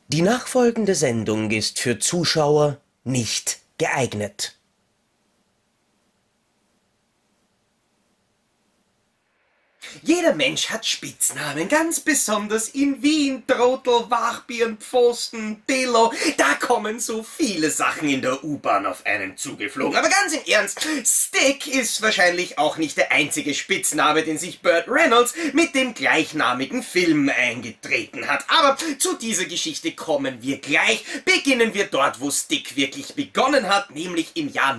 Die nachfolgende Sendung ist für Zuschauer nicht geeignet. Jeder Mensch hat Spitznamen, ganz besonders in Wien. Trottel, Wachbirn, Pfosten, Dillo. Da kommen so viele Sachen in der U-Bahn auf einen zugeflogen. Aber ganz im Ernst, Stick ist wahrscheinlich auch nicht der einzige Spitzname, den sich Burt Reynolds mit dem gleichnamigen Film eingetreten hat. Aber zu dieser Geschichte kommen wir gleich. Beginnen wir dort, wo Stick wirklich begonnen hat, nämlich im Jahr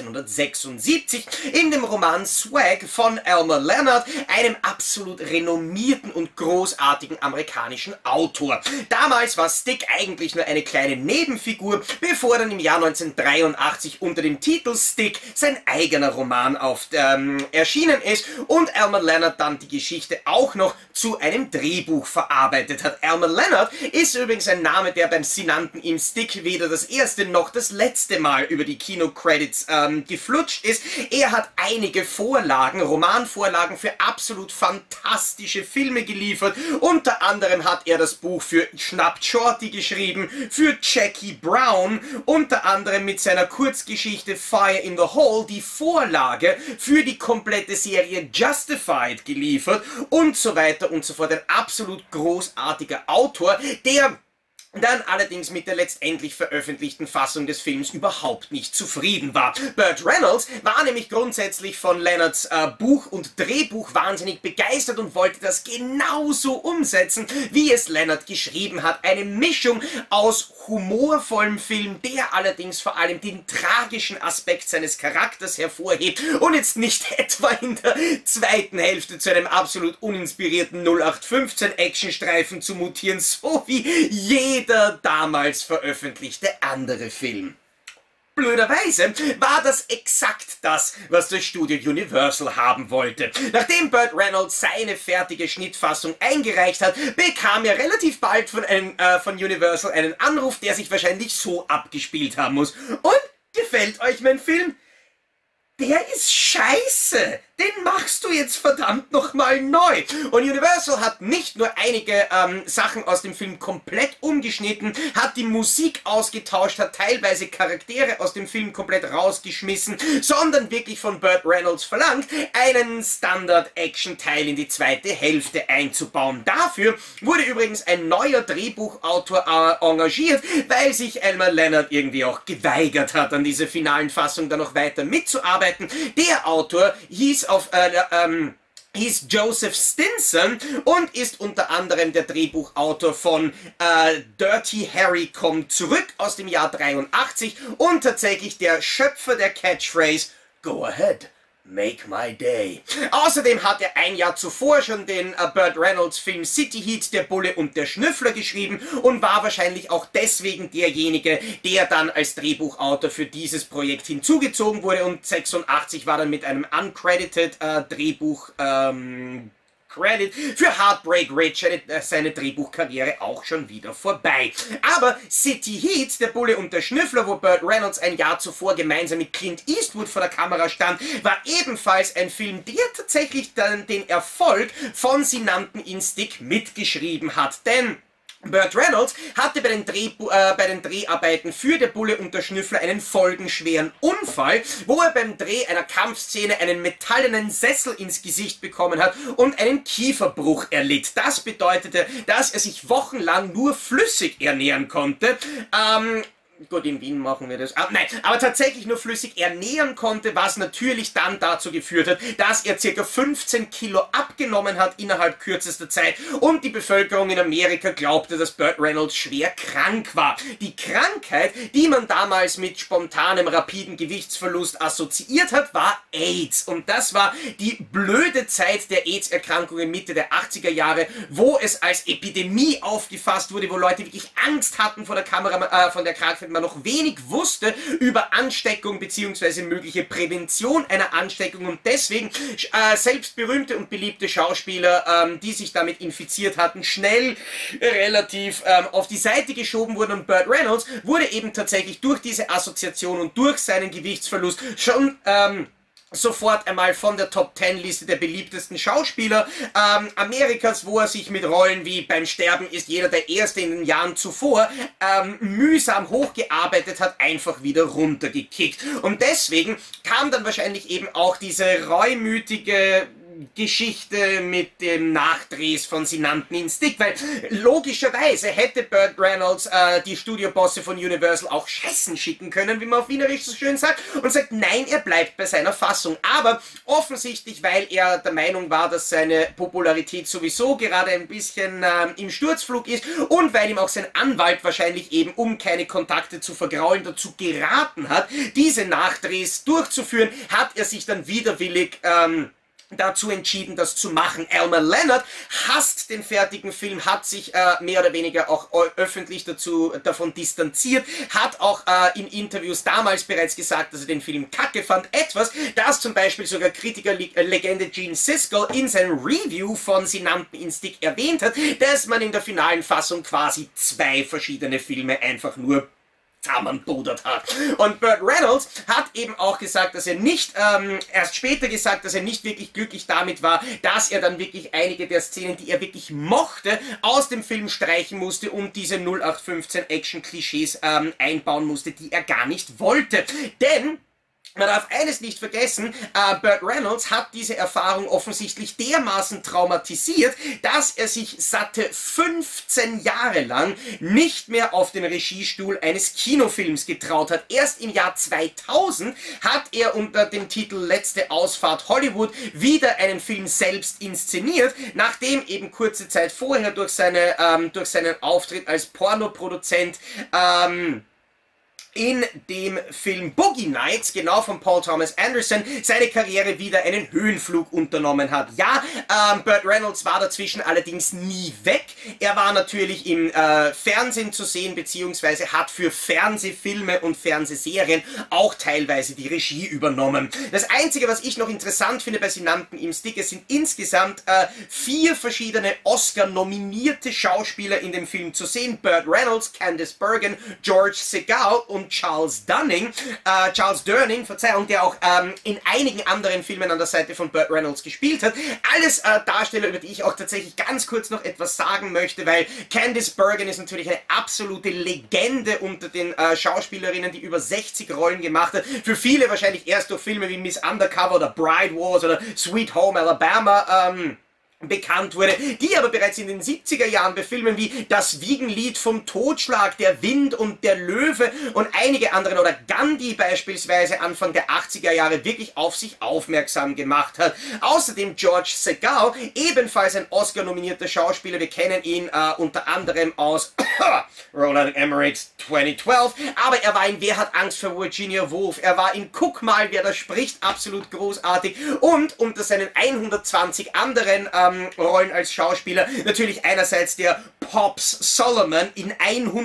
1976 in dem Roman Swag von Elmer Leonard, einem absolut renommierten und großartigen amerikanischen Autor. Damals war Stick eigentlich nur eine kleine Nebenfigur, bevor dann im Jahr 1983 unter dem Titel Stick sein eigener Roman erschienen ist und Elmer Leonard dann die Geschichte auch noch zu einem Drehbuch verarbeitet hat. Elmer Leonard ist übrigens ein Name, der beim Sinanten im Stick weder das erste noch das letzte Mal über die Kinocredits geflutscht ist. Er hat einige Vorlagen, Romanvorlagen für absolut fantastische Filme geliefert. Unter anderem hat er das Buch für Schnappt Shorty geschrieben, für Jackie Brown, unter anderem mit seiner Kurzgeschichte Fire in the Hole die Vorlage für die komplette Serie Justified geliefert und so weiter und so fort. Ein absolut großartiger Autor, der dann allerdings mit der letztendlich veröffentlichten Fassung des Films überhaupt nicht zufrieden war. Burt Reynolds war nämlich grundsätzlich von Leonards Buch und Drehbuch wahnsinnig begeistert und wollte das genauso umsetzen, wie es Leonard geschrieben hat. Eine Mischung aus humorvollem Film, der allerdings vor allem den tragischen Aspekt seines Charakters hervorhebt und jetzt nicht etwa in der zweiten Hälfte zu einem absolut uninspirierten 0815 Actionstreifen zu mutieren, so wie jeder damals veröffentlichte andere Film. Blöderweise war das exakt das, was das Studio Universal haben wollte. Nachdem Burt Reynolds seine fertige Schnittfassung eingereicht hat, bekam er relativ bald von Universal einen Anruf, der sich wahrscheinlich so abgespielt haben muss. Und, gefällt euch mein Film? Der ist scheiße! Den machst du jetzt verdammt nochmal neu! Und Universal hat nicht nur einige Sachen aus dem Film komplett umgeschnitten, hat die Musik ausgetauscht, hat teilweise Charaktere aus dem Film komplett rausgeschmissen, sondern wirklich von Burt Reynolds verlangt, einen Standard-Action-Teil in die zweite Hälfte einzubauen. Dafür wurde übrigens ein neuer Drehbuchautor engagiert, weil sich Elmer Leonard irgendwie auch geweigert hat, an dieser finalen Fassung dann noch weiter mitzuarbeiten. Der Autor hieß Joseph Stinson und ist unter anderem der Drehbuchautor von Dirty Harry kommt zurück aus dem Jahr 83 und tatsächlich der Schöpfer der Catchphrase Go ahead, make my day. Außerdem hat er ein Jahr zuvor schon den Burt Reynolds Film City Heat, der Bulle und der Schnüffler geschrieben und war wahrscheinlich auch deswegen derjenige, der dann als Drehbuchautor für dieses Projekt hinzugezogen wurde und 86 war dann mit einem uncredited Drehbuch Credit für Heartbreak Ridge seine Drehbuchkarriere auch schon wieder vorbei. Aber City Heat, der Bulle und der Schnüffler, wo Burt Reynolds ein Jahr zuvor gemeinsam mit Clint Eastwood vor der Kamera stand, war ebenfalls ein Film, der tatsächlich dann den Erfolg von Sinanten in Stick mitgeschrieben hat. Denn Burt Reynolds hatte bei den Dreharbeiten für Der Bulle und der Schnüffler einen folgenschweren Unfall, wo er beim Dreh einer Kampfszene einen metallenen Sessel ins Gesicht bekommen hat und einen Kieferbruch erlitt. Das bedeutete, dass er sich wochenlang nur flüssig ernähren konnte. Gut, in Wien machen wir das. Nein, aber tatsächlich nur flüssig ernähren konnte, was natürlich dann dazu geführt hat, dass er ca. 15 Kilo abgenommen hat innerhalb kürzester Zeit und die Bevölkerung in Amerika glaubte, dass Burt Reynolds schwer krank war. Die Krankheit, die man damals mit spontanem, rapiden Gewichtsverlust assoziiert hat, war AIDS. Und das war die blöde Zeit der AIDS-Erkrankungen Mitte der 80er Jahre, wo es als Epidemie aufgefasst wurde, wo Leute wirklich Angst hatten vor der Kamera, von der Krankheit, man noch wenig wusste über Ansteckung bzw. mögliche Prävention einer Ansteckung und deswegen selbst berühmte und beliebte Schauspieler, die sich damit infiziert hatten, schnell relativ auf die Seite geschoben wurden und Burt Reynolds wurde eben tatsächlich durch diese Assoziation und durch seinen Gewichtsverlust schon sofort einmal von der Top-10-Liste der beliebtesten Schauspieler Amerikas, wo er sich mit Rollen wie Beim Sterben ist jeder der Erste in den Jahren zuvor mühsam hochgearbeitet hat, einfach wieder runtergekickt. Und deswegen kam dann wahrscheinlich eben auch diese reumütige Geschichte mit dem Nachdrehs von Sie nannten ihn Stick, weil logischerweise hätte Burt Reynolds die Studiobosse von Universal auch scheißen schicken können, wie man auf Wienerisch so schön sagt, und sagt, nein, er bleibt bei seiner Fassung. Aber offensichtlich, weil er der Meinung war, dass seine Popularität sowieso gerade ein bisschen im Sturzflug ist und weil ihm auch sein Anwalt wahrscheinlich eben, um keine Kontakte zu vergraulen, dazu geraten hat, diese Nachdrehs durchzuführen, hat er sich dann widerwillig dazu entschieden, das zu machen. Elmer Leonard hasst den fertigen Film, hat sich mehr oder weniger auch öffentlich davon distanziert, hat auch in Interviews damals bereits gesagt, dass er den Film kacke fand. Etwas, das zum Beispiel sogar Kritikerlegende Gene Siskel in seinem Review von Sie nannten ihn Stick erwähnt hat, dass man in der finalen Fassung quasi zwei verschiedene Filme einfach nur zusammenpudert hat. Und Burt Reynolds hat eben auch gesagt, dass er nicht, erst später gesagt, dass er nicht wirklich glücklich damit war, dass er dann wirklich einige der Szenen, die er wirklich mochte, aus dem Film streichen musste und diese 0815 Action-Klischees einbauen musste, die er gar nicht wollte. Denn man darf eines nicht vergessen, Burt Reynolds hat diese Erfahrung offensichtlich dermaßen traumatisiert, dass er sich satte 15 Jahre lang nicht mehr auf den Regiestuhl eines Kinofilms getraut hat. Erst im Jahr 2000 hat er unter dem Titel Letzte Ausfahrt Hollywood wieder einen Film selbst inszeniert, nachdem eben kurze Zeit vorher durch seinen Auftritt als Pornoproduzent in dem Film Boogie Nights, genau von Paul Thomas Anderson, seine Karriere wieder einen Höhenflug unternommen hat. Ja, Burt Reynolds war dazwischen allerdings nie weg. Er war natürlich im Fernsehen zu sehen, beziehungsweise hat für Fernsehfilme und Fernsehserien auch teilweise die Regie übernommen. Das Einzige, was ich noch interessant finde bei Sie nannten ihm Stick, es sind insgesamt 4 verschiedene Oscar-nominierte Schauspieler in dem Film zu sehen. Burt Reynolds, Candice Bergen, George Segal und Charles Durning, Verzeihung, der auch in einigen anderen Filmen an der Seite von Burt Reynolds gespielt hat. Alles Darsteller, über die ich auch tatsächlich ganz kurz noch etwas sagen möchte, weil Candice Bergen ist natürlich eine absolute Legende unter den Schauspielerinnen, die über 60 Rollen gemacht hat. Für viele wahrscheinlich erst durch Filme wie Miss Undercover oder Bride Wars oder Sweet Home Alabama bekannt wurde, die aber bereits in den 70er Jahren bei Filmen wie Das Wiegenlied vom Totschlag, Der Wind und der Löwe und einige anderen oder Gandhi beispielsweise Anfang der 80er Jahre wirklich auf sich aufmerksam gemacht hat. Außerdem George Segal, ebenfalls ein Oscar-nominierter Schauspieler, wir kennen ihn unter anderem aus Roland Emmerichs 2012, aber er war in Wer hat Angst vor Virginia Woolf, er war in Guck mal, wer da spricht, absolut großartig und unter seinen 120 anderen Rollen als Schauspieler natürlich einerseits der Pops Solomon in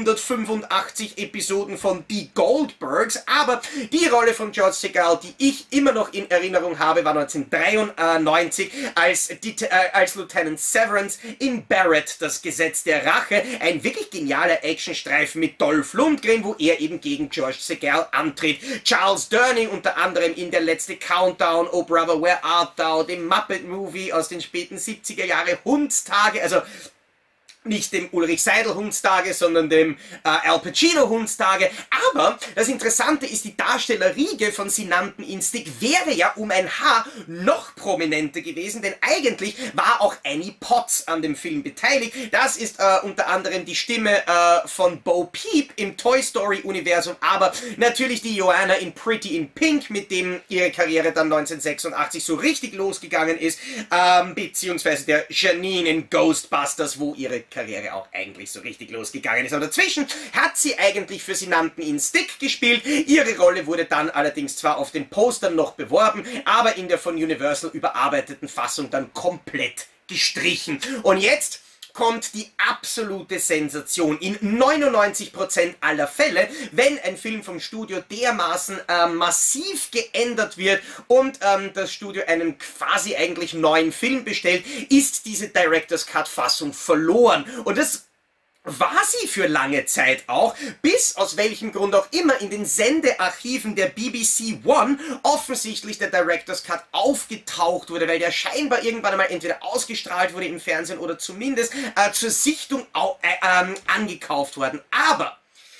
185 Episoden von Die Goldbergs, aber die Rolle von George Segal, die ich immer noch in Erinnerung habe, war 1993 als Lieutenant Severance in Barrett, das Gesetz der Rache, ein wirklich genialer Actionstreifen mit Dolph Lundgren, wo er eben gegen George Segal antritt. Charles Durning unter anderem in Der letzte Countdown, Oh Brother, Where Art Thou, dem Muppet Movie aus den späten 70er Jahre, Hundstage, also nicht dem Ulrich Seidel Hundstage, sondern dem Al Pacino Hundstage. Aber das Interessante ist, die Darstellerriege von Sie nannten ihn Stick wäre ja um ein Haar noch prominenter gewesen, denn eigentlich war auch Annie Potts an dem Film beteiligt. Das ist unter anderem die Stimme von Bo Peep im Toy Story Universum, aber natürlich die Joanna in Pretty in Pink, mit dem ihre Karriere dann 1986 so richtig losgegangen ist, beziehungsweise der Janine in Ghostbusters, wo ihre Karriere auch eigentlich so richtig losgegangen ist. Aber dazwischen hat sie eigentlich für Sie nannten ihn Stick gespielt. Ihre Rolle wurde dann allerdings zwar auf den Postern noch beworben, aber in der von Universal überarbeiteten Fassung dann komplett gestrichen. Und jetzt kommt die absolute Sensation. In 99% aller Fälle, wenn ein Film vom Studio dermaßen massiv geändert wird und das Studio einen quasi eigentlich neuen Film bestellt, ist diese Director's Cut Fassung verloren. Und das war sie für lange Zeit auch, bis aus welchem Grund auch immer in den Sendearchiven der BBC One offensichtlich der Director's Cut aufgetaucht wurde, weil der scheinbar irgendwann einmal entweder ausgestrahlt wurde im Fernsehen oder zumindest zur Sichtung angekauft worden. Aber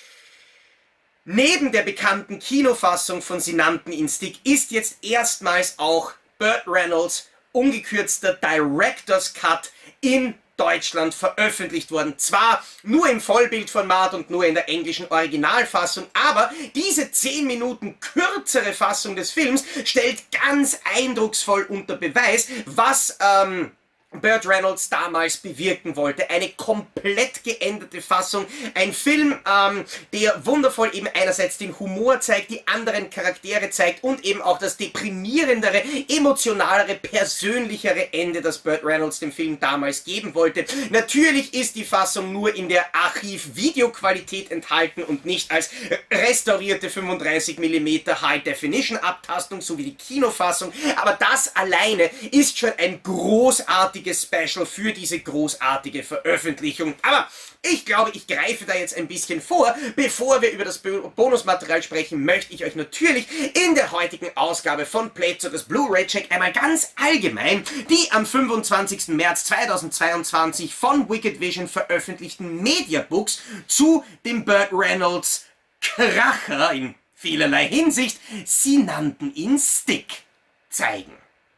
neben der bekannten Kinofassung von Sie nannten ihn Stick ist jetzt erstmals auch Burt Reynolds ungekürzter Director's Cut in Deutschland veröffentlicht worden. Zwar nur im Vollbildformat und nur in der englischen Originalfassung, aber diese 10 Minuten kürzere Fassung des Films stellt ganz eindrucksvoll unter Beweis, was Burt Reynolds damals bewirken wollte. Eine komplett geänderte Fassung. Ein Film, der wundervoll eben einerseits den Humor zeigt, die anderen Charaktere zeigt und eben auch das deprimierendere, emotionalere, persönlichere Ende, das Burt Reynolds dem Film damals geben wollte. Natürlich ist die Fassung nur in der Archiv-Videoqualität enthalten und nicht als restaurierte 35mm High-Definition-Abtastung, so wie die Kinofassung, aber das alleine ist schon ein großartiges Special für diese großartige Veröffentlichung. Aber ich glaube, ich greife da jetzt ein bisschen vor. Bevor wir über das Bonusmaterial sprechen, möchte ich euch natürlich in der heutigen Ausgabe von Playzirkus Blu-ray Check einmal ganz allgemein die am 25. März 2022 von Wicked Vision veröffentlichten Mediabooks zu dem Burt Reynolds Kracher in vielerlei Hinsicht, Sie nannten ihn Stick, zeigen.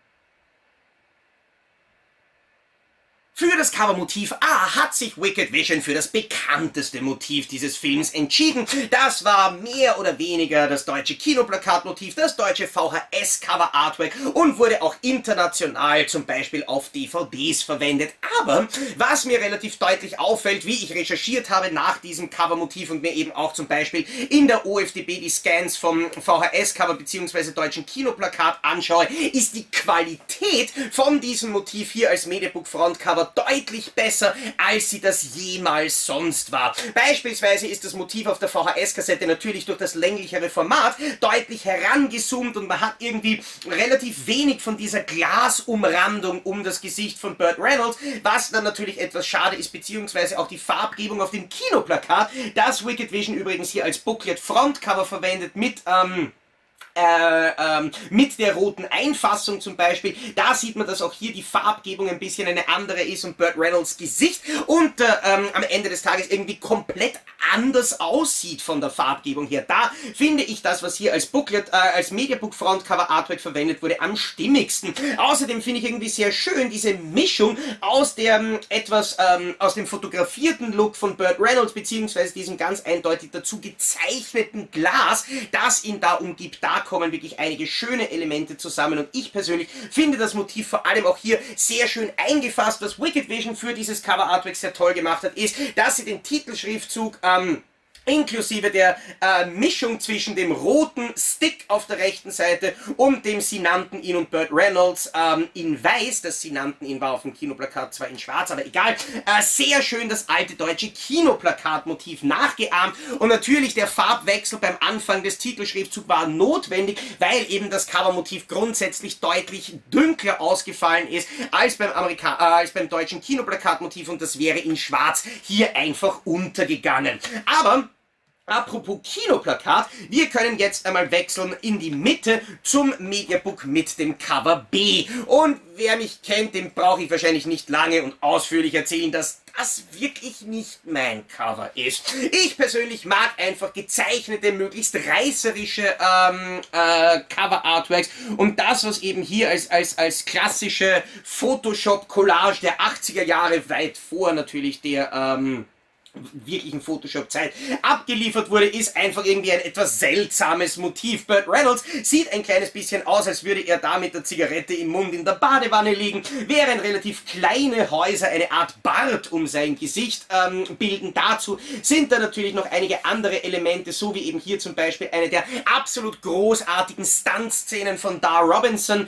Für das Covermotiv hat sich Wicked Vision für das bekannteste Motiv dieses Films entschieden. Das war mehr oder weniger das deutsche Kinoplakatmotiv, das deutsche VHS-Cover-Artwork und wurde auch international zum Beispiel auf DVDs verwendet. Aber was mir relativ deutlich auffällt, wie ich recherchiert habe nach diesem Covermotiv und mir eben auch zum Beispiel in der OFDB die Scans vom VHS-Cover bzw. deutschen Kinoplakat anschaue, ist die Qualität von diesem Motiv hier als Mediabook-Frontcover deutlich besser, als sie das jemals sonst war. Beispielsweise ist das Motiv auf der VHS-Kassette natürlich durch das länglichere Format deutlich herangezoomt und man hat irgendwie relativ wenig von dieser Glasumrandung um das Gesicht von Burt Reynolds, was dann natürlich etwas schade ist, beziehungsweise auch die Farbgebung auf dem Kinoplakat, das Wicked Vision übrigens hier als Booklet-Frontcover verwendet mit der roten Einfassung zum Beispiel. Da sieht man, dass auch hier die Farbgebung ein bisschen eine andere ist und Burt Reynolds Gesicht und am Ende des Tages irgendwie komplett anders aussieht von der Farbgebung her. Da finde ich das, was hier als Booklet, als Mediabook Frontcover Artwork verwendet wurde, am stimmigsten. Außerdem finde ich irgendwie sehr schön diese Mischung aus der aus dem fotografierten Look von Burt Reynolds beziehungsweise diesem ganz eindeutig dazu gezeichneten Glas, das ihn da umgibt. Da kommen wirklich einige schöne Elemente zusammen und ich persönlich finde das Motiv vor allem auch hier sehr schön eingefasst. Was Wicked Vision für dieses Cover Artwork sehr toll gemacht hat, ist, dass sie den Titelschriftzug inklusive der Mischung zwischen dem roten Stick auf der rechten Seite und dem Sie nannten ihn und Burt Reynolds in weiß, das Sie nannten ihn war auf dem Kinoplakat zwar in schwarz, aber egal, sehr schön das alte deutsche Kinoplakatmotiv nachgeahmt und natürlich der Farbwechsel beim Anfang des Titelschriftzugs war notwendig, weil eben das Covermotiv grundsätzlich deutlich dunkler ausgefallen ist als beim deutschen Kinoplakatmotiv und das wäre in schwarz hier einfach untergegangen. Aber apropos Kinoplakat, wir können jetzt einmal wechseln in die Mitte zum Mediabook mit dem Cover B. Und wer mich kennt, dem brauche ich wahrscheinlich nicht lange und ausführlich erzählen, dass das wirklich nicht mein Cover ist. Ich persönlich mag einfach gezeichnete, möglichst reißerische Cover-Artworks und das, was eben hier als klassische Photoshop-Collage der 80er Jahre, weit vor natürlich der wirklichen Photoshop-Zeit abgeliefert wurde, ist einfach irgendwie ein etwas seltsames Motiv. Burt Reynolds sieht ein kleines bisschen aus, als würde er da mit der Zigarette im Mund in der Badewanne liegen, während relativ kleine Häuser eine Art Bart um sein Gesicht bilden. Dazu sind da natürlich noch einige andere Elemente, so wie eben hier zum Beispiel eine der absolut großartigen Stunt-Szenen von Dar Robinson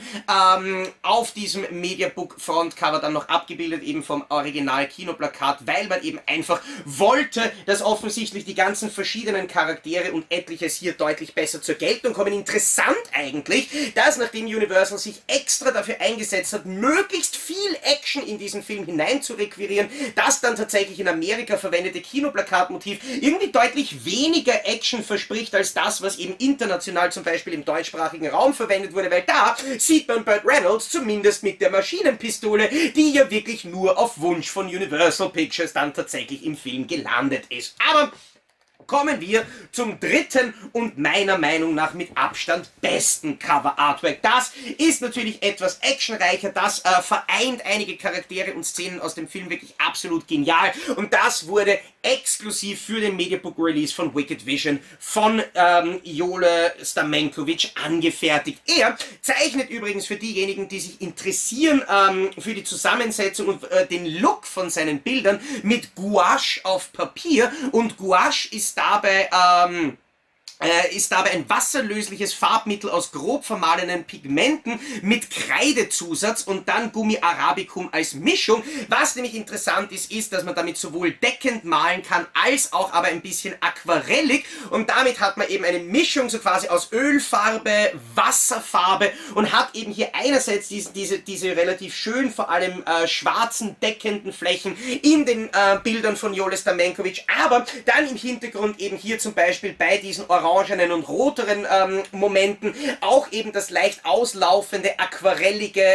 auf diesem Mediabook Frontcover dann noch abgebildet, eben vom Original-Kinoplakat, weil man eben einfach wollte, dass offensichtlich die ganzen verschiedenen Charaktere und etliches hier deutlich besser zur Geltung kommen. Interessant eigentlich, dass nachdem Universal sich extra dafür eingesetzt hat, möglichst viel Action in diesen Film hinein zu requirieren, das dann tatsächlich in Amerika verwendete Kinoplakatmotiv irgendwie deutlich weniger Action verspricht als das, was eben international zum Beispiel im deutschsprachigen Raum verwendet wurde, weil da sieht man Burt Reynolds zumindest mit der Maschinenpistole, die ja wirklich nur auf Wunsch von Universal Pictures dann tatsächlich im Film gelandet ist. Aber kommen wir zum dritten und meiner Meinung nach mit Abstand besten Cover Artwork. Das ist natürlich etwas actionreicher, das vereint einige Charaktere und Szenen aus dem Film wirklich absolut genial und das wurde exklusiv für den Mediabook Release von Wicked Vision von Jole Stamenkovic angefertigt. Er zeichnet übrigens für diejenigen, die sich interessieren für die Zusammensetzung und den Look von seinen Bildern mit Gouache auf Papier und Gouache ist dabei ein wasserlösliches Farbmittel aus grob vermahlenen Pigmenten mit Kreidezusatz und dann Gummi Arabicum als Mischung. Was nämlich interessant ist, ist, dass man damit sowohl deckend malen kann, als auch aber ein bisschen aquarellig und damit hat man eben eine Mischung so quasi aus Ölfarbe, Wasserfarbe und hat eben hier einerseits diese relativ schön, vor allem schwarzen, deckenden Flächen in den Bildern von Jole Stamenkovic, aber dann im Hintergrund eben hier zum Beispiel bei diesen orangenen und roteren Momenten auch eben das leicht auslaufende, aquarellige,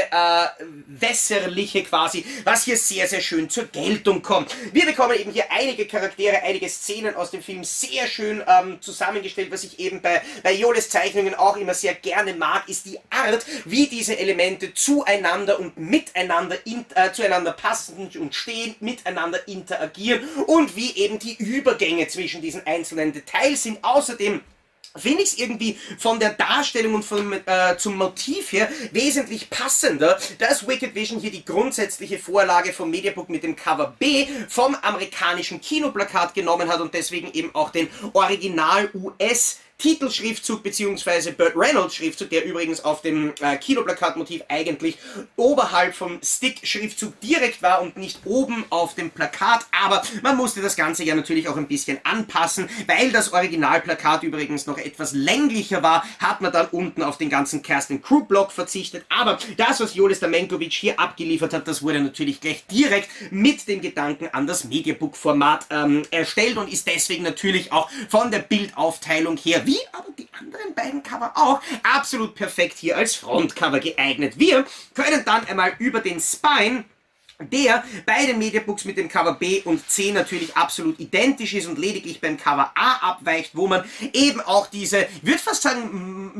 wässerliche quasi, was hier sehr, sehr schön zur Geltung kommt. Wir bekommen eben hier einige Charaktere, einige Szenen aus dem Film sehr schön zusammengestellt. Was ich eben bei Joles Zeichnungen auch immer sehr gerne mag, ist die Art, wie diese Elemente zueinander und miteinander zueinander passen und stehen, miteinander interagieren und wie eben die Übergänge zwischen diesen einzelnen Details sind. Außerdem finde ich es irgendwie von der Darstellung und zum Motiv her wesentlich passender, dass Wicked Vision hier die grundsätzliche Vorlage vom Mediabook mit dem Cover B vom amerikanischen Kinoplakat genommen hat und deswegen eben auch den Original US Titelschriftzug bzw. Burt Reynolds Schriftzug, der übrigens auf dem Kinoplakatmotiv eigentlich oberhalb vom Stick-Schriftzug direkt war und nicht oben auf dem Plakat, aber man musste das Ganze ja natürlich auch ein bisschen anpassen, weil das Originalplakat übrigens noch etwas länglicher war, hat man dann unten auf den ganzen Cast and Crew Block verzichtet, aber das, was Jole Stamenkovic hier abgeliefert hat, das wurde natürlich gleich direkt mit dem Gedanken an das Mediabook-Format erstellt und ist deswegen natürlich auch von der Bildaufteilung her wie aber die anderen beiden Cover auch, absolut perfekt hier als Frontcover geeignet. Wir können dann einmal über den Spine, der bei den Mediabooks mit dem Cover B und C natürlich absolut identisch ist und lediglich beim Cover A abweicht, wo man eben auch diese, ich würde fast sagen,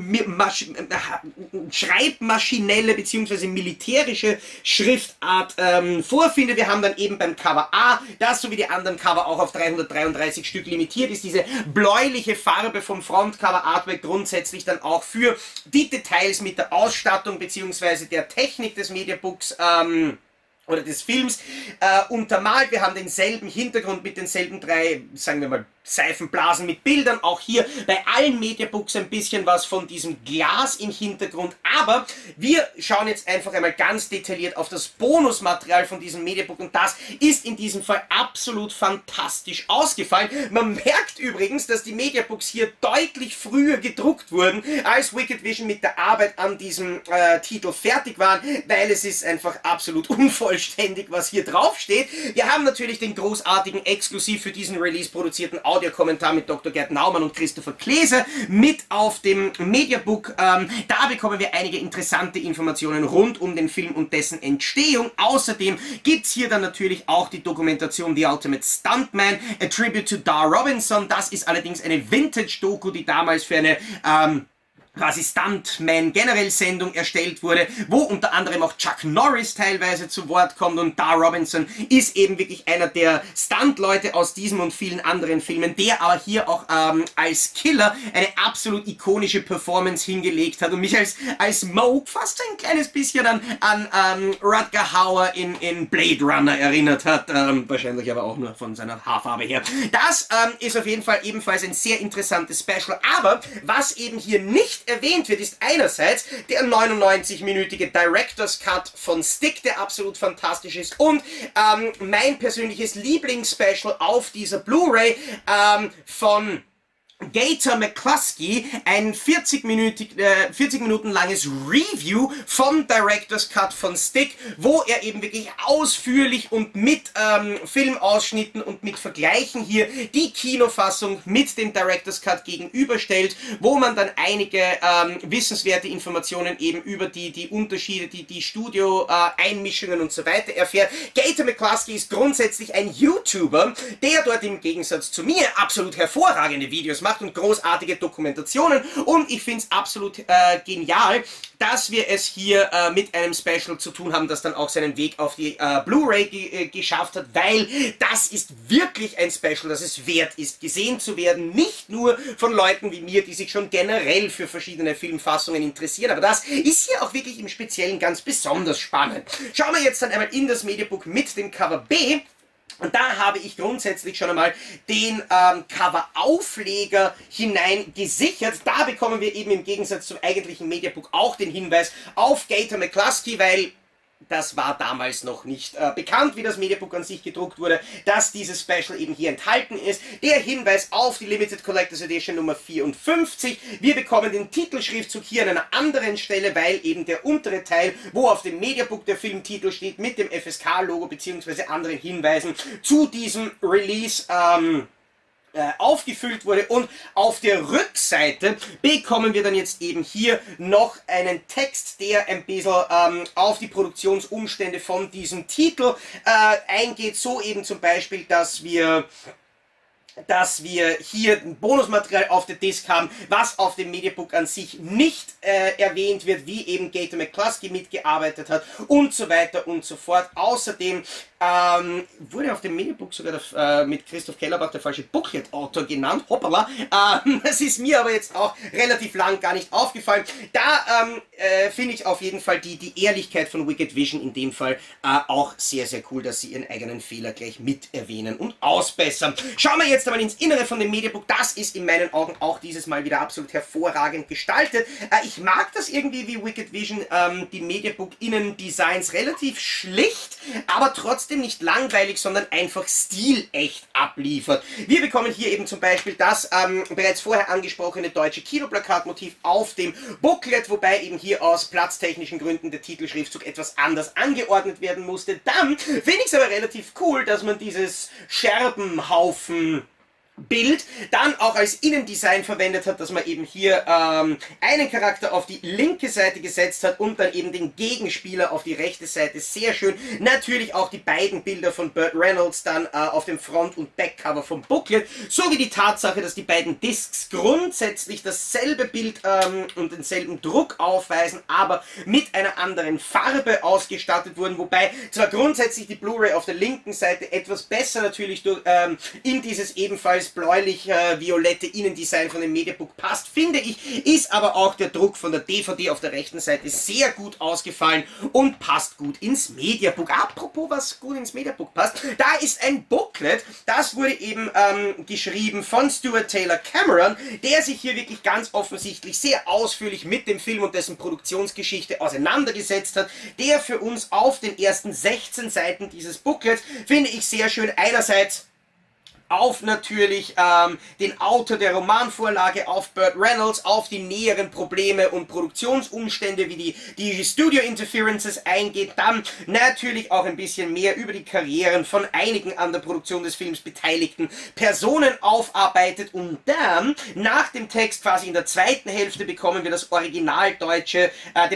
schreibmaschinelle bzw. militärische Schriftart vorfindet. Wir haben dann eben beim Cover A, das so wie die anderen Cover auch auf 333 Stück limitiert ist, diese bläuliche Farbe vom Frontcover Artwork grundsätzlich dann auch für die Details mit der Ausstattung bzw. der Technik des Mediabooks oder des Films untermalt. Wir haben denselben Hintergrund mit denselben drei, sagen wir mal, Seifenblasen mit Bildern. Auch hier bei allen Mediabooks ein bisschen was von diesem Glas im Hintergrund. Aber wir schauen jetzt einfach einmal ganz detailliert auf das Bonusmaterial von diesem Mediabook und das ist in diesem Fall absolut fantastisch ausgefallen. Man merkt übrigens, dass die Mediabooks hier deutlich früher gedruckt wurden, als Wicked Vision mit der Arbeit an diesem Titel fertig waren, weil es ist einfach absolut unvollständig, was hier drauf steht. Wir haben natürlich den großartigen, exklusiv für diesen Release produzierten Audiokommentar mit Dr. Gerd Naumann und Christopher Klese mit auf dem Mediabook. Da bekommen wir einige interessante Informationen rund um den Film und dessen Entstehung. Außerdem gibt es hier dann natürlich auch die Dokumentation The Ultimate Stuntman, A Tribute to Dar Robinson. Das ist allerdings eine Vintage-Doku, die damals für eine quasi Stuntman-Generell-Sendung erstellt wurde, wo unter anderem auch Chuck Norris teilweise zu Wort kommt und Dar Robinson ist eben wirklich einer der Stunt-Leute aus diesem und vielen anderen Filmen, der aber hier auch als Killer eine absolut ikonische Performance hingelegt hat und mich als Moog fast ein kleines bisschen an Rutger Hauer in Blade Runner erinnert hat, wahrscheinlich aber auch nur von seiner Haarfarbe her. Das ist auf jeden Fall ebenfalls ein sehr interessantes Special, aber was eben hier nicht nicht erwähnt wird, ist einerseits der 99-minütige Director's Cut von Stick, der absolut fantastisch ist, und mein persönliches Lieblingsspecial auf dieser Blu-ray von Gator McCluskey, ein 40 Minuten langes Review vom Director's Cut von Stick, wo er eben wirklich ausführlich und mit Filmausschnitten und mit Vergleichen hier die Kinofassung mit dem Director's Cut gegenüberstellt, wo man dann einige wissenswerte Informationen eben über die Unterschiede, die Studio-Einmischungen und so weiter erfährt. Gator McCluskey ist grundsätzlich ein YouTuber, der dort im Gegensatz zu mir absolut hervorragende Videos macht und großartige Dokumentationen, und ich finde es absolut genial, dass wir es hier mit einem Special zu tun haben, das dann auch seinen Weg auf die Blu-ray geschafft hat, weil das ist wirklich ein Special, das es wert ist, gesehen zu werden, nicht nur von Leuten wie mir, die sich schon generell für verschiedene Filmfassungen interessieren, aber das ist hier auch wirklich im Speziellen ganz besonders spannend. Schauen wir jetzt dann einmal in das Mediabook mit dem Cover B. Und da habe ich grundsätzlich schon einmal den Coveraufleger hinein gesichert. Da bekommen wir eben im Gegensatz zum eigentlichen Mediabook auch den Hinweis auf Gator McCluskey, weil das war damals noch nicht bekannt, wie das Mediabook an sich gedruckt wurde, dass dieses Special eben hier enthalten ist. Der Hinweis auf die Limited Collectors Edition Nummer 54. Wir bekommen den Titelschriftzug hier an einer anderen Stelle, weil eben der untere Teil, wo auf dem Mediabook der Filmtitel steht, mit dem FSK-Logo bzw. anderen Hinweisen zu diesem Release aufgefüllt wurde, und auf der Rückseite bekommen wir dann jetzt eben hier noch einen Text, der ein bisschen auf die Produktionsumstände von diesem Titel eingeht, so eben zum Beispiel, dass wir hier ein Bonusmaterial auf der Disc haben, was auf dem Mediabook an sich nicht erwähnt wird, wie eben Gator McCluskey mitgearbeitet hat und so weiter und so fort. Außerdem wurde auf dem Mediabook sogar mit Christoph Kellerbach der falsche Booklet-Autor genannt. Hoppala. Das ist mir aber jetzt auch relativ lang gar nicht aufgefallen. Da finde ich auf jeden Fall die Ehrlichkeit von Wicked Vision in dem Fall auch sehr, sehr cool, dass sie ihren eigenen Fehler gleich mit erwähnen und ausbessern. Schauen wir jetzt einmal ins Innere von dem Mediabook. Das ist in meinen Augen auch dieses Mal wieder absolut hervorragend gestaltet. Ich mag das irgendwie, wie Wicked Vision die Mediabook-Innendesigns relativ schlicht, aber trotzdem nicht langweilig, sondern einfach stilecht abliefert. Wir bekommen hier eben zum Beispiel das bereits vorher angesprochene deutsche Kinoplakatmotiv auf dem Booklet, wobei eben hier aus platztechnischen Gründen der Titelschriftzug etwas anders angeordnet werden musste. Dann finde ich es aber relativ cool, dass man dieses Scherbenhaufen Bild dann auch als Innendesign verwendet hat, dass man eben hier einen Charakter auf die linke Seite gesetzt hat und dann eben den Gegenspieler auf die rechte Seite. Sehr schön. Natürlich auch die beiden Bilder von Burt Reynolds dann auf dem Front- und Backcover vom Booklet, sowie die Tatsache, dass die beiden Discs grundsätzlich dasselbe Bild und denselben Druck aufweisen, aber mit einer anderen Farbe ausgestattet wurden, wobei zwar grundsätzlich die Blu-ray auf der linken Seite etwas besser natürlich durch, in dieses ebenfalls bläulich-violette Innendesign von dem Mediabook passt, finde ich, ist aber auch der Druck von der DVD auf der rechten Seite sehr gut ausgefallen und passt gut ins Mediabook. Apropos, was gut ins Mediabook passt, da ist ein Booklet, das wurde eben geschrieben von Stuart Taylor Cameron, der sich hier wirklich ganz offensichtlich sehr ausführlich mit dem Film und dessen Produktionsgeschichte auseinandergesetzt hat, der für uns auf den ersten 16 Seiten dieses Booklets, finde ich sehr schön, einerseits auf natürlich den Autor der Romanvorlage, auf Burt Reynolds, auf die näheren Probleme und Produktionsumstände, wie die Studio Interferences eingeht, dann natürlich auch ein bisschen mehr über die Karrieren von einigen an der Produktion des Films beteiligten Personen aufarbeitet, und dann nach dem Text quasi in der zweiten Hälfte bekommen wir das originaldeutschen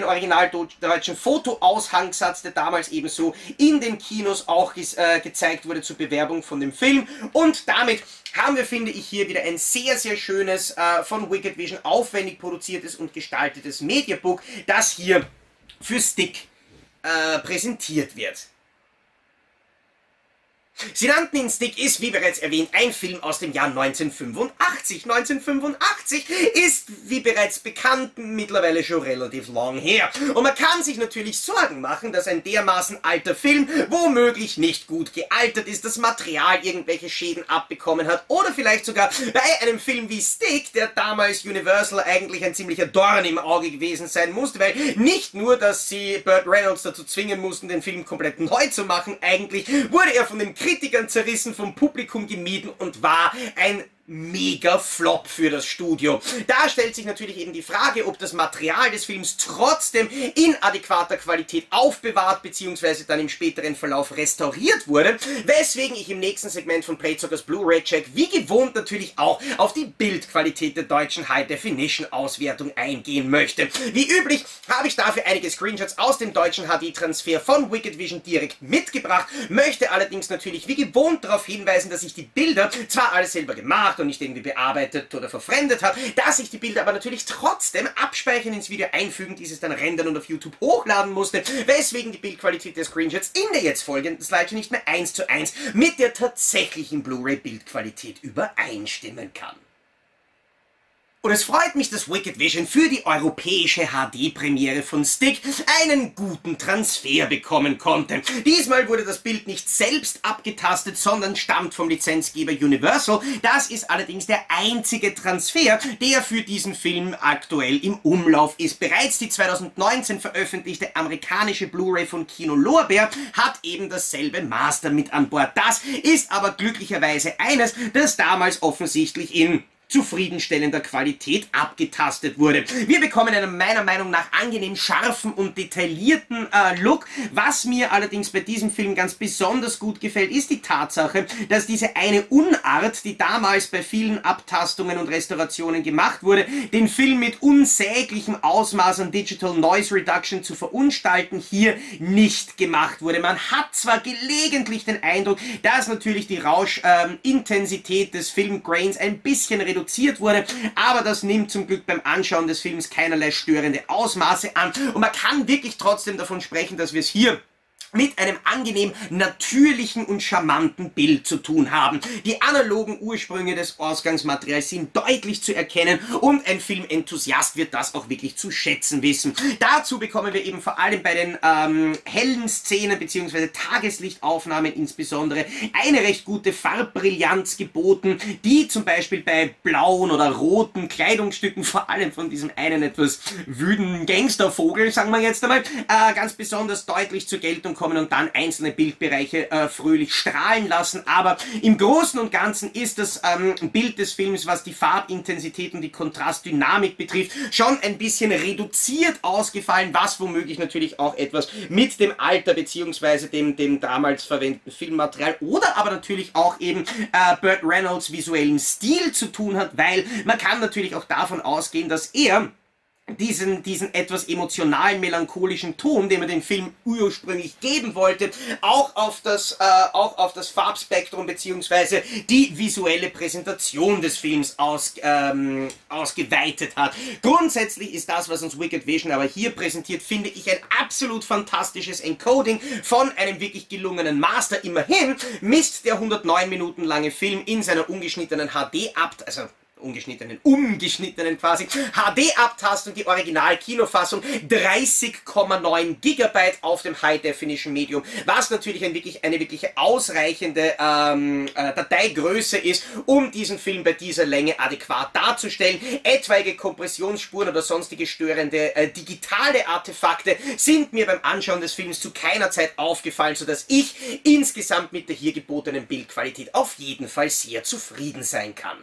Fotoaushangsatz, der damals ebenso in den Kinos auch gezeigt wurde zur Bewerbung von dem Film, und damit haben wir, finde ich, hier wieder ein sehr, sehr schönes, von Wicked Vision aufwendig produziertes und gestaltetes Mediabook, das hier für Stick präsentiert wird. Sie nannten ihn Stick ist, wie bereits erwähnt, ein Film aus dem Jahr 1985. 1985 ist, wie bereits bekannt, mittlerweile schon relativ lang her. Und man kann sich natürlich Sorgen machen, dass ein dermaßen alter Film womöglich nicht gut gealtert ist, das Material irgendwelche Schäden abbekommen hat oder vielleicht sogar bei einem Film wie Stick, der damals Universal eigentlich ein ziemlicher Dorn im Auge gewesen sein musste, weil nicht nur, dass sie Burt Reynolds dazu zwingen mussten, den Film komplett neu zu machen, eigentlich wurde er von den Kritikern zerrissen, vom Publikum gemieden und war ein mega Flop für das Studio. Da stellt sich natürlich eben die Frage, ob das Material des Films trotzdem in adäquater Qualität aufbewahrt bzw. dann im späteren Verlauf restauriert wurde, weswegen ich im nächsten Segment von Playzockers Blu-ray Check wie gewohnt natürlich auch auf die Bildqualität der deutschen High-Definition-Auswertung eingehen möchte. Wie üblich habe ich dafür einige Screenshots aus dem deutschen HD-Transfer von Wicked Vision direkt mitgebracht, möchte allerdings natürlich wie gewohnt darauf hinweisen, dass ich die Bilder zwar alles selber gemacht und nicht irgendwie bearbeitet oder verfremdet habe, dass ich die Bilder aber natürlich trotzdem abspeichern, ins Video einfügen, dieses dann rendern und auf YouTube hochladen musste, weswegen die Bildqualität der Screenshots in der jetzt folgenden Slideshow nicht mehr 1:1 mit der tatsächlichen Blu-ray-Bildqualität übereinstimmen kann. Und es freut mich, dass Wicked Vision für die europäische HD-Premiere von Stick einen guten Transfer bekommen konnte. Diesmal wurde das Bild nicht selbst abgetastet, sondern stammt vom Lizenzgeber Universal. Das ist allerdings der einzige Transfer, der für diesen Film aktuell im Umlauf ist. Bereits die 2019 veröffentlichte amerikanische Blu-ray von Kino Lorbeer hat eben dasselbe Master mit an Bord. Das ist aber glücklicherweise eines, das damals offensichtlich in zufriedenstellender Qualität abgetastet wurde. Wir bekommen einen meiner Meinung nach angenehm scharfen und detaillierten Look. Was mir allerdings bei diesem Film ganz besonders gut gefällt, ist die Tatsache, dass diese eine Unart, die damals bei vielen Abtastungen und Restaurationen gemacht wurde, den Film mit unsäglichem Ausmaß an Digital Noise Reduction zu verunstalten, hier nicht gemacht wurde. Man hat zwar gelegentlich den Eindruck, dass natürlich die Rauschintensität des Filmgrains ein bisschen reduziert wurde, aber das nimmt zum Glück beim Anschauen des Films keinerlei störende Ausmaße an und man kann wirklich trotzdem davon sprechen, dass wir es hier mit einem angenehm natürlichen und charmanten Bild zu tun haben. Die analogen Ursprünge des Ausgangsmaterials sind deutlich zu erkennen und ein Filmenthusiast wird das auch wirklich zu schätzen wissen. Dazu bekommen wir eben vor allem bei den hellen Szenen bzw. Tageslichtaufnahmen insbesondere eine recht gute Farbbrillanz geboten, die zum Beispiel bei blauen oder roten Kleidungsstücken, vor allem von diesem einen etwas wüden Gangstervogel, sagen wir jetzt einmal, ganz besonders deutlich zur Geltung kommen und dann einzelne Bildbereiche fröhlich strahlen lassen. Aber im Großen und Ganzen ist das Bild des Films, was die Farbintensität und die Kontrastdynamik betrifft, schon ein bisschen reduziert ausgefallen, was womöglich natürlich auch etwas mit dem Alter bzw. dem damals verwendeten Filmmaterial oder aber natürlich auch eben Burt Reynolds visuellen Stil zu tun hat, weil man kann natürlich auch davon ausgehen, dass er diesen etwas emotionalen, melancholischen Ton, den man dem Film ursprünglich geben wollte, auch auf das Farbspektrum bzw. die visuelle Präsentation des Films ausgeweitet hat. Grundsätzlich ist das, was uns Wicked Vision aber hier präsentiert, finde ich ein absolut fantastisches Encoding von einem wirklich gelungenen Master. Immerhin misst der 109 Minuten lange Film in seiner ungeschnittenen umgeschnittenen quasi HD-Abtastung, die Original-Kinofassung 30,9 GB auf dem High-Definition-Medium, was natürlich eine wirkliche ausreichende Dateigröße ist, um diesen Film bei dieser Länge adäquat darzustellen. Etwaige Kompressionsspuren oder sonstige störende digitale Artefakte sind mir beim Anschauen des Films zu keiner Zeit aufgefallen, sodass ich insgesamt mit der hier gebotenen Bildqualität auf jeden Fall sehr zufrieden sein kann.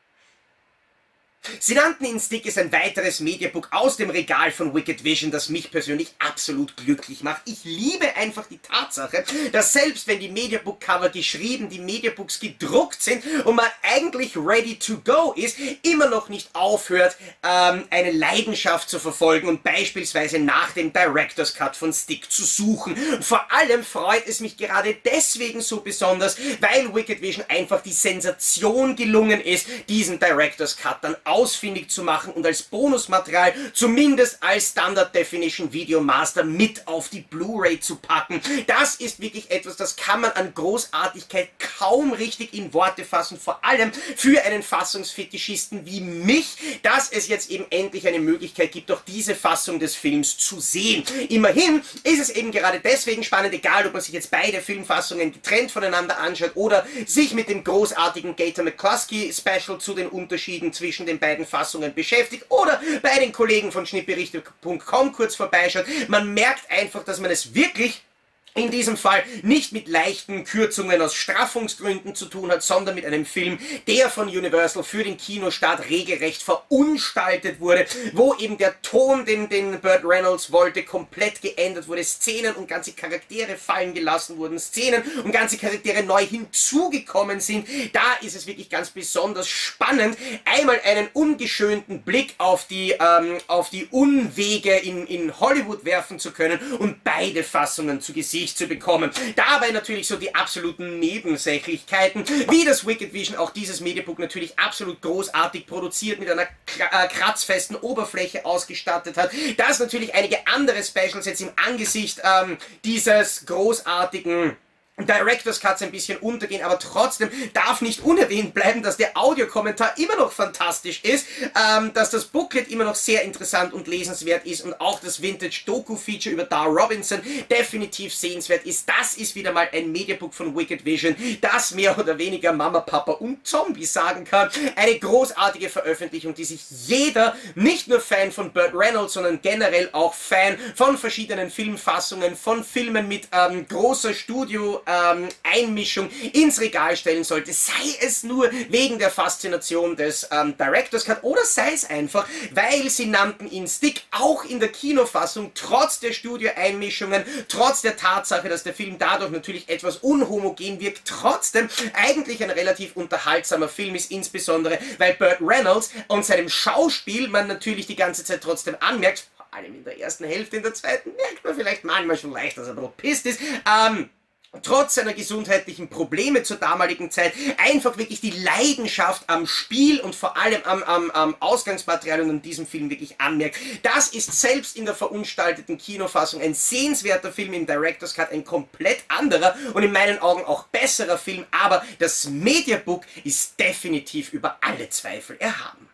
Sie nannten ihn Stick ist ein weiteres Mediabook aus dem Regal von Wicked Vision, das mich persönlich absolut glücklich macht. Ich liebe einfach die Tatsache, dass selbst wenn die Mediabook-Cover geschrieben, die Mediabooks gedruckt sind und man eigentlich ready to go ist, immer noch nicht aufhört, eine Leidenschaft zu verfolgen und beispielsweise nach dem Director's Cut von Stick zu suchen. Und vor allem freut es mich gerade deswegen so besonders, weil Wicked Vision einfach die Sensation gelungen ist, diesen Director's Cut dann ausfindig zu machen und als Bonusmaterial, zumindest als Standard Definition Video Master, mit auf die Blu-ray zu packen. Das ist wirklich etwas, das kann man an Großartigkeit kaum richtig in Worte fassen, vor allem für einen Fassungsfetischisten wie mich, dass es jetzt eben endlich eine Möglichkeit gibt, auch diese Fassung des Films zu sehen. Immerhin ist es eben gerade deswegen spannend, egal ob man sich jetzt beide Filmfassungen getrennt voneinander anschaut oder sich mit dem großartigen Gator McCluskey Special zu den Unterschieden zwischen den beiden Fassungen beschäftigt oder bei den Kollegen von schnittberichte.com kurz vorbeischaut. Man merkt einfach, dass man es wirklich in diesem Fall nicht mit leichten Kürzungen aus Straffungsgründen zu tun hat, sondern mit einem Film, der von Universal für den Kinostart regelrecht verunstaltet wurde, wo eben der Ton, den Burt Reynolds wollte, komplett geändert wurde, Szenen und ganze Charaktere fallen gelassen wurden, Szenen und ganze Charaktere neu hinzugekommen sind. Da ist es wirklich ganz besonders spannend, einmal einen ungeschönten Blick auf die Unwege in Hollywood werfen zu können und beide Fassungen zu Gesicht zu bekommen. Dabei natürlich so die absoluten Nebensächlichkeiten, wie das Wicked Vision auch dieses Mediabook natürlich absolut großartig produziert, mit einer kratzfesten Oberfläche ausgestattet hat, dass natürlich einige andere Specials jetzt im Angesicht dieses großartigen Director's Cuts ein bisschen untergehen, aber trotzdem darf nicht unerwähnt bleiben, dass der Audiokommentar immer noch fantastisch ist, dass das Booklet immer noch sehr interessant und lesenswert ist und auch das Vintage-Doku-Feature über Dar Robinson definitiv sehenswert ist. Das ist wieder mal ein Mediabook von Wicked Vision, das mehr oder weniger Mama, Papa und Zombie sagen kann. Eine großartige Veröffentlichung, die sich jeder, nicht nur Fan von Burt Reynolds, sondern generell auch Fan von verschiedenen Filmfassungen, von Filmen mit großer Einmischung ins Regal stellen sollte, sei es nur wegen der Faszination des Director's Cut oder sei es einfach, weil sie nannten ihn Stick auch in der Kinofassung, trotz der Studio-Einmischungen, trotz der Tatsache, dass der Film dadurch natürlich etwas unhomogen wirkt, trotzdem eigentlich ein relativ unterhaltsamer Film ist, insbesondere weil Burt Reynolds und seinem Schauspiel man natürlich die ganze Zeit trotzdem anmerkt, vor allem in der ersten Hälfte, in der zweiten merkt man vielleicht manchmal schon leicht, dass er ein bisschen pisst ist, trotz seiner gesundheitlichen Probleme zur damaligen Zeit einfach wirklich die Leidenschaft am Spiel und vor allem am Ausgangsmaterial und an diesem Film wirklich anmerkt. Das ist selbst in der verunstalteten Kinofassung ein sehenswerter Film, im Director's Cut ein komplett anderer und in meinen Augen auch besserer Film, aber das Mediabook ist definitiv über alle Zweifel erhaben.